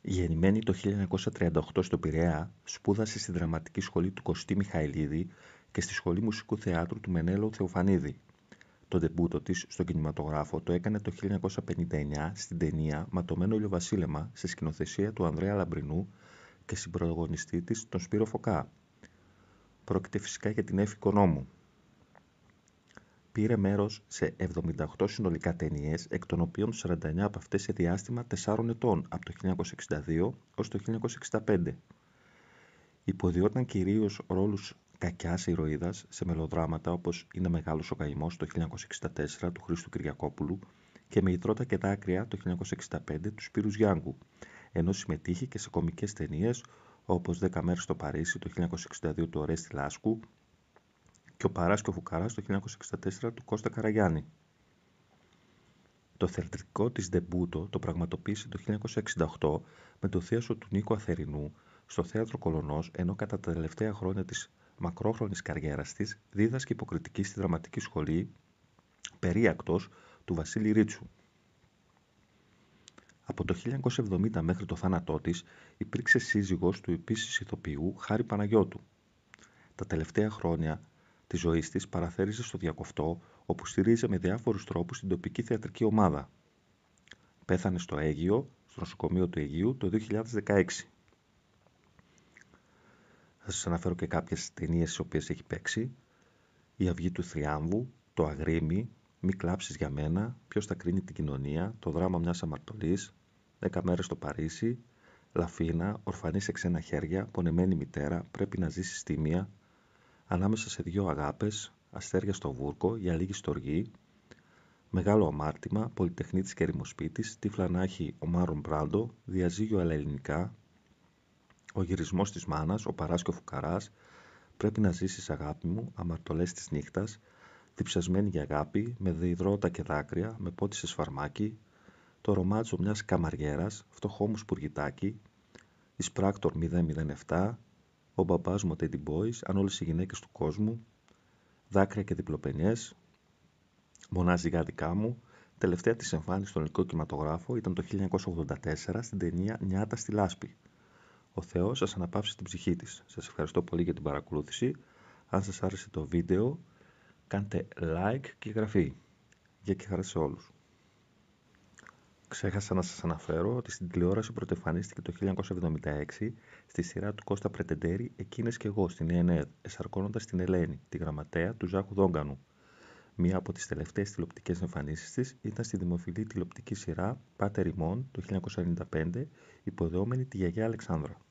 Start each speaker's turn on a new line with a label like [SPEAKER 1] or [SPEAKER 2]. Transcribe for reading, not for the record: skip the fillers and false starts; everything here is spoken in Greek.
[SPEAKER 1] Γεννημένη το 1938 στο Πειραιά, σπούδασε στη Δραματική Σχολή του Κωστή Μιχαηλίδη και στη Σχολή Μουσικού Θεάτρου του Μενέλαου Θεοφανίδη. Το ντεμπούτο της στον κινηματογράφο το έκανε το 1959 στην ταινία «Ματωμένο ηλιοβασίλεμα» σε σκηνοθεσία του Ανδρέα Λαμπρινού και συμπροταγωνιστή της τον Σπύρο Φωκά. Πρόκειται φυσικά για την Έφη Οικονόμου. Πήρε μέρος σε 78 συνολικά ταινίες, εκ των οποίων 49 από αυτές σε διάστημα 4 ετών, από το 1962 ως το 1965. Υποδιόταν κυρίως ρόλους κακιάς ηρωίδας σε μελοδράματα όπως «Είναι μεγάλος ο καημός» το 1964 του Χρήστου Κυριακόπουλου και «Με ιτρώτα και δάκρυα» το 1965 του Σπύρου Γιάνγκου, ενώ συμμετείχε και σε κωμικές ταινίες όπως «10 μέρες στο Παρίσι» το 1962 του Ορέστη Λάσκου και «Ο Παράς και ο Φουκαράς» το 1964 του Κώστα Καραγιάννη. Το θεατρικό της ντεμπούτο το πραγματοποίησε το 1968 με το θίασο του Νίκου Αθερινού στο Θέατρο Κολωνός, ενώ κατά τα τελευταία χρόνια της μακρόχρονης καριέρας της δίδασκε υποκριτική στη Δραματική Σχολή περίακτος του Βασίλη Ρίτσου. Από το 1970 μέχρι το θάνατό της υπήρξε σύζυγος του επίσης ηθοποιού Χάρη Παναγιώτου. Τα τελευταία χρόνια της ζωής της παραθέριζε στο Διακοφτό, όπου στηρίζε με διάφορους τρόπους την τοπική θεατρική ομάδα. Πέθανε στο Αίγυο, στο νοσοκομείο του Αιγείου, το 2016. Θα σας αναφέρω και κάποιες ταινίες στις οποίες έχει παίξει. «Η Αυγή του Θριάμβου», «Το Αγρίμι», «Μη κλάψεις για μένα», «Ποιος θα κρίνει την κοινωνία», «Το δράμα μιας αμαρτωλής», «10 μέρες στο Παρίσι», «Λαφίνα», «Ορφανή σε ξένα χέρια», «Πονεμένη μητέρα», «Πρέπει να ζήσεις στη μία», «Ανάμεσα σε δύο αγάπες», «Αστέρια στο βούρκο», «Για λίγη στοργή», «Μεγάλο αμάρτημα», «Πολυτεχνίτης και ερημοσπίτης», «Τύφλα να έχει» ο Μάρλον Μπράντο, «Διαζύγιο αλλά ελληνικά», «Ο γυρισμός της μάνας», «Ο Παράς και ο Φουκαράς», «Πρέπει να ζήσεις αγάπη μου», «Αμαρτωλές της νύχτας», «Διψασμένη για αγάπη», «Με υδρότα και δάκρυα», «Με πότη σε σφαρμάκι», «Το ρομάτζο μιας καμαριέρας», «Φτωχό μου σπουργητάκι», «Εισπράκτορ 007», «Ο μπαμπάς μου ο Teddy Boys», «Αν όλες οι γυναίκες του κόσμου», «Δάκρυα και διπλοπενιές», «Μονάζιγα δικά μου». Τελευταία της εμφάνιση στον ελληνικό κινηματογράφο ήταν το 1984 στην ταινία «Νιάτα στη λάσπη». Ο Θεός σας αναπαύσει την ψυχή της. Σας ευχαριστώ πολύ για την παρακολούθηση. Αν σας άρεσε το βίντεο, κάντε like και εγγραφή. Γεια και χαρά σε όλους. Ξέχασα να σας αναφέρω ότι στην τηλεόραση πρωτοεμφανίστηκε το 1976 στη σειρά του Κώστα Πρετεντέρη «Εκείνες και εγώ» στην ΕΝΕΔ, εσαρκώνοντας την Ελένη, τη γραμματέα του Ζάκου Δόγκανου. Μία από τις τελευταίες τηλεοπτικές εμφανίσεις της ήταν στη δημοφιλή τηλεοπτική σειρά «Πάτερ ημών» το 1995, υποδεόμενη τη γιαγιά Αλεξάνδρα.